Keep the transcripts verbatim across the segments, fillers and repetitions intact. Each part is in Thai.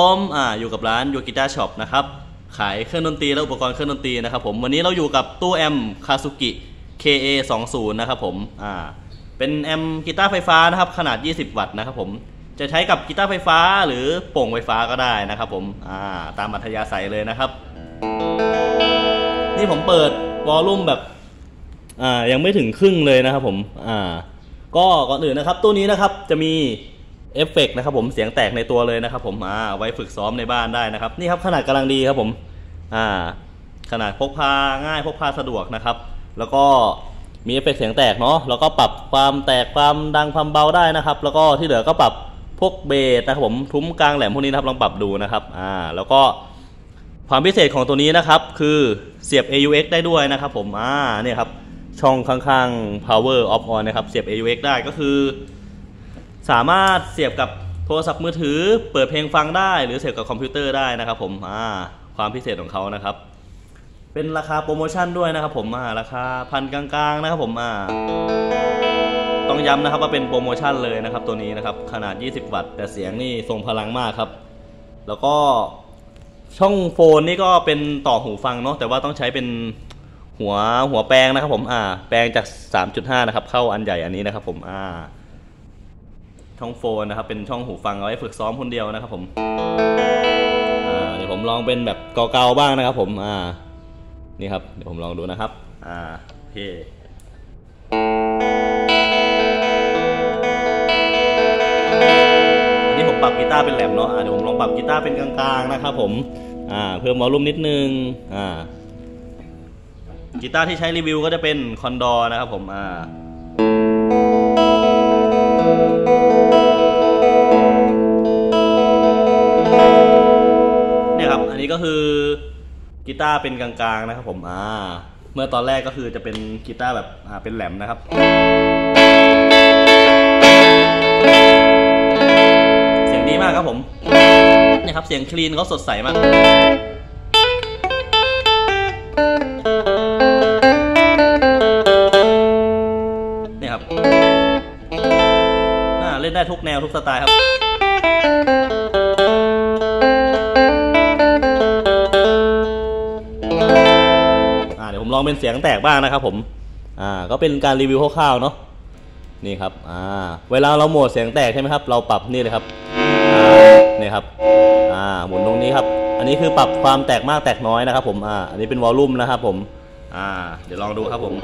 มอ่าอยู่กับร้านยูกิต้าช็อปนะครับขายเครื่องดนตรีและอุปกรณ์เครื่องดนตรีนะครับผมวันนี้เราอยู่กับตู้แอมคาซุกิ เค เอ สองสิบ นะครับผมอ่าเป็นแอมกีตาร์ไฟฟ้านะครับขนาดยี่สิบวัตต์นะครับผมจะใช้กับกีตาร์ไฟฟ้าหรือโป่งไฟฟ้าก็ได้นะครับผมอ่าตามอัธยาศัยเลยนะครับนี่ผมเปิดวอลลุ่มแบบอ่ายังไม่ถึงครึ่งเลยนะครับผมอ่าก็ก่อนอื่นนะครับตู้นี้นะครับจะมีเอฟเฟกต์นะครับผมเสียงแตกในตัวเลยนะครับผมอ่าไว้ฝึกซ้อมในบ้านได้นะครับนี่ครับขนาดกำลังดีครับผมอ่าขนาดพกพาง่ายพกพาสะดวกนะครับแล้วก็มีเอฟเฟกต์เสียงแตกเนาะแล้วก็ปรับความแตกความดังความเบาได้นะครับแล้วก็ที่เหลือก็ปรับพวกเบสนะครับผมทุ้มกลางแหลมพวกนี้นะครับลองปรับดูนะครับอ่าแล้วก็ความพิเศษของตัวนี้นะครับคือเสียบ เอ ยู เอ็กซ์ ได้ด้วยนะครับผมอ่าเนี่ยครับช่องข้างๆ power off on นะครับเสียบ เอ ยู เอ็กซ์ ได้ก็คือสามารถเสียบกับโทรศัพท์มือถือเปิดเพลงฟังได้หรือเสียบกับคอมพิวเตอร์ได้นะครับผมอ่าความพิเศษของเขานะครับเป็นราคาโปรโมชั่นด้วยนะครับผมอ่าราคาพันกลางๆนะครับผมอ่าต้องย้ำนะครับว่าเป็นโปรโมชั่นเลยนะครับตัวนี้นะครับขนาดยี่สิบวัตต์แต่เสียงนี่ทรงพลังมากครับแล้วก็ช่องโฟนนี่ก็เป็นต่อหูฟังเนาะแต่ว่าต้องใช้เป็นหัวหัวแปลงนะครับผมอ่าแปลงจาก สามจุดห้า นะครับเข้าอันใหญ่อันนี้นะครับผมอ่าช่องโฟนนะครับเป็นช่องหูฟังเอาไว้ฝึกซ้อมคนเดียวนะครับผมอ่าเดี๋ยวผมลองเป็นแบบเก่าๆบ้างนะครับผมอ่านี่ครับเดี๋ยวผมลองดูนะครับอ่าโอเคอันนี้ผมปรับกีตาร์เป็นแหลมเนาะอ่าเดี๋ยวผมลองปรับกีตาร์เป็นกลางๆนะครับผมอ่าเพิ่มวอลลุ่มนิดนึงอ่ากีตาร์ที่ใช้รีวิวก็จะเป็นคอนดอร์นะครับผมอ่าเนี่ยครับอันนี้ก็คือกีตาร์เป็นกลางๆนะครับผมอ่าเมื่อตอนแรกก็คือจะเป็นกีตาร์แบบอ่าเป็นแหลมนะครับเสียงดีมากครับผมเนี่ยครับเสียงคลีนเขาสดใสมากเนี่ยครับอ่าเล่นได้ทุกแนวทุกสไตล์ครับผมลองเป็นเสียงแตกบ้างนะครับผมอ่าก็เป็นการรีวิวคร่าวๆเนาะนี่ครับอ่าเวลาเราโหมดเสียงแตกใช่ไหมครับเราปรับนี่เลยครับอ่านี่ครับอ่าหมุนตรงนี้ครับอันนี้คือปรับความแตกมากแตกน้อยนะครับผมอ่าอันนี้เป็นวอลลุ่มนะครับผมอ่าเดี๋ยวลองดูครับผม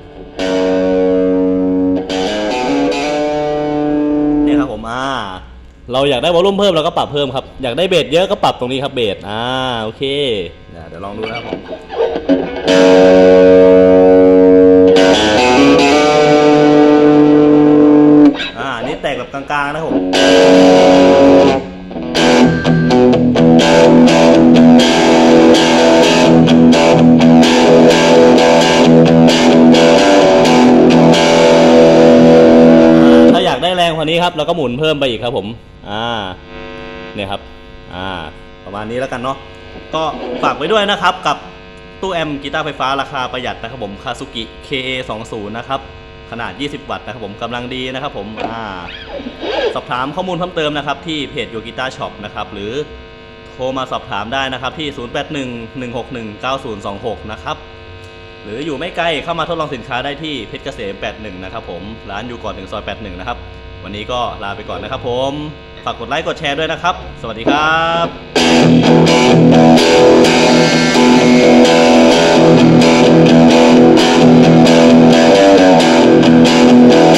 นี่ครับผมอ่าเราอยากได้วอลลุ่มเพิ่มเราก็ปรับเพิ่มครับอยากได้เบสเยอะก็ปรับตรงนี้ครับเบสอ่าโอเคเดี๋ยวลองดูนะครับผมอ่านี่แตกแบบกลางๆนะผมถ้าอยากได้แรงกว่านี้ครับเราก็หมุนเพิ่มไปอีกครับผมอ่าเนี่ยครับอ่าประมาณนี้แล้วกันเนาะก็ฝากไว้ด้วยนะครับกับตู้แอมกีตาร์ไฟฟ้าราคาประหยัดนะครับผมคาซุกิ เค เอ สองสิบ นะครับขนาดยี่สิบวัตต์นะครับผมกำลังดีนะครับผมอ่าสอบถามข้อมูลเพิ่มเติมนะครับที่เพจยูกิต้าช็อปนะครับหรือโทรมาสอบถามได้นะครับที่ศูนย์ แปด หนึ่ง หนึ่ง หก หนึ่ง เก้า ศูนย์ สอง หกนะครับหรืออยู่ไม่ไกลเข้ามาทดลองสินค้าได้ที่เพชรเกษมแปดสิบเอ็ดนะครับผมร้านอยู่ก่อนถึงซอยแปดสิบเอ็ดนะครับวันนี้ก็ลาไปก่อนนะครับผมฝากกดไลค์กดแชร์ด้วยนะครับสวัสดีครับ